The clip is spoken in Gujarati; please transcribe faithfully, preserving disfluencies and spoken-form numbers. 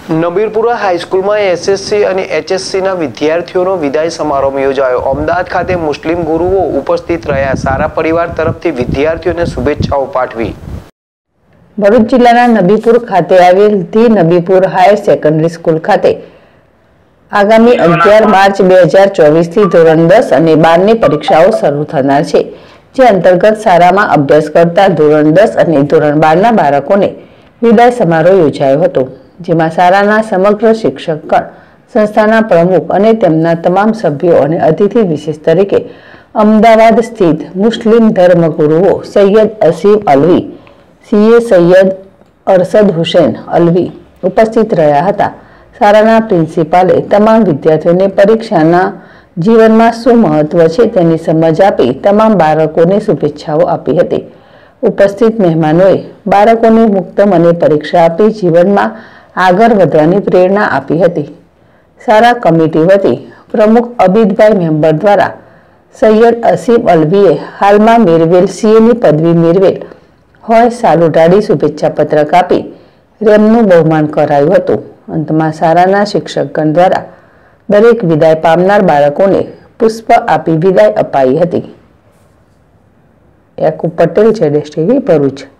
નબીરપુરા હાઈસ્કૂલમાં એસએસસી અને એચએસસીના વિદ્યાર્થીઓનો વિદાય સમારોહ યોજાયો। અમદાવાદ ખાતે મુસ્લિમ ગુરુઓ ઉપસ્થિત રહ્યા। સારા પરિવાર તરફથી વિદ્યાર્થીઓને શુભેચ્છાઓ પાઠવી। ભરૂચ જિલ્લાના નબીપુર ખાતે આવેલ the Nabipur higher secondary school ખાતે આગામી અગિયાર માર્ચ બે હજાર ચોવીસ થી ધોરણ દસ અને બાર ની પરીક્ષાઓ શરૂ થનાર છે, જે અંતર્ગત શાળામાં અભ્યાસ કરતા ધોરણ દસ અને ધોરણ બાર ના બાળકોને વિદાય સમારોહ યોજાયો હતો, જેમાં શાળાના સમગ્ર શિક્ષકગણ, સંસ્થાના પ્રમુખ અને તેમના તમામ સભ્યો અને અતિથિ વિશેષ તરીકે અમદાવાદ સ્થિત મુસ્લિમ ધર્મગુરુઓ સૈયદ અસીમ અલવી, સીએ સૈયદ અરશદ હુસૈન અલવી ઉપસ્થિત રહ્યા હતા। શાળાના પ્રિન્સિપાલે તમામ વિદ્યાર્થીઓને પરીક્ષાના જીવનમાં શું મહત્વ છે તેની સમજ આપી તમામ બાળકોને શુભેચ્છાઓ આપી હતી। ઉપસ્થિત મહેમાનોએ બાળકોને મુક્ત મને પરીક્ષા આપી જીવનમાં આગળ વધવાની પ્રેરણા આપી હતી। શાળા કમિટી વતી પ્રમુખ અબીદભાઈ મેમ્બર દ્વારા સૈયદ અસીમ અલવીએ હાલમાં મેળવેલ સીએની પદવી મેળવેલ હોય સાલ ઉઢાડી શુભેચ્છા પત્રક આપી રેમનું બહુમાન કરાયું હતું। અંતમાં શાળાના શિક્ષકગણ દ્વારા દરેક વિદાય પામનાર બાળકોને પુષ્પ આપી વિદાય અપાઈ હતી। યાકુબ પટેલ, જેડેશ ટીવી, ભરૂચ।